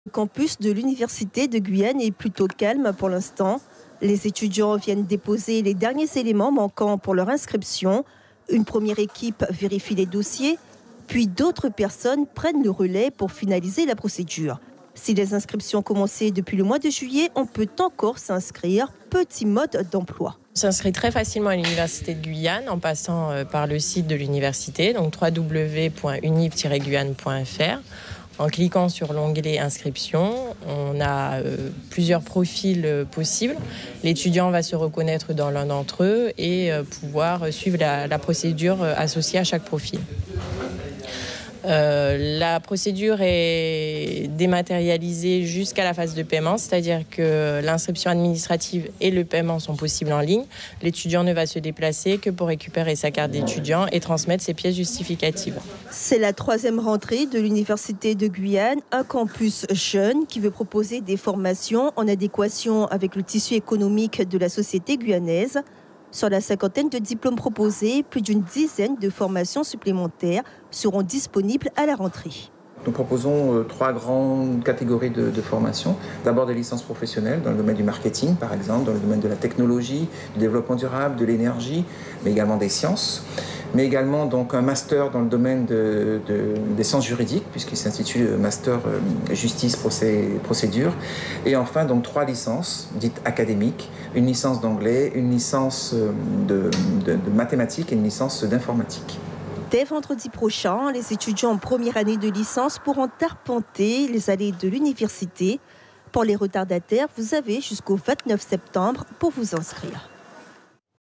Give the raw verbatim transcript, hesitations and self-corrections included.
Le campus de l'Université de Guyane est plutôt calme pour l'instant. Les étudiants viennent déposer les derniers éléments manquants pour leur inscription. Une première équipe vérifie les dossiers, puis d'autres personnes prennent le relais pour finaliser la procédure. Si les inscriptions ont commencé depuis le mois de juillet, on peut encore s'inscrire. Petit mode d'emploi. On s'inscrit très facilement à l'Université de Guyane en passant par le site de l'université, donc w w w point univ tiret guyane point f r. En cliquant sur l'onglet inscription, on a euh, plusieurs profils euh, possibles. L'étudiant va se reconnaître dans l'un d'entre eux et euh, pouvoir suivre la, la procédure euh, associée à chaque profil. Euh, la procédure est dématérialisée jusqu'à la phase de paiement, c'est-à-dire que l'inscription administrative et le paiement sont possibles en ligne. L'étudiant ne va se déplacer que pour récupérer sa carte d'étudiant et transmettre ses pièces justificatives. C'est la troisième rentrée de l'Université de Guyane, un campus jeune qui veut proposer des formations en adéquation avec le tissu économique de la société guyanaise. Sur la cinquantaine de diplômes proposés, plus d'une dizaine de formations supplémentaires seront disponibles à la rentrée. Nous proposons euh, trois grandes catégories de, de formation. D'abord des licences professionnelles dans le domaine du marketing, par exemple, dans le domaine de la technologie, du développement durable, de l'énergie, mais également des sciences. Mais également donc un master dans le domaine de, de, des sciences juridiques, puisqu'il s'intitule Master euh, Justice Procé, Procédure. Et enfin donc trois licences dites académiques, une licence d'anglais, une licence de, de, de mathématiques et une licence d'informatique. Dès vendredi prochain, les étudiants en première année de licence pourront arpenter les allées de l'université. Pour les retardataires, vous avez jusqu'au vingt-neuf septembre pour vous inscrire.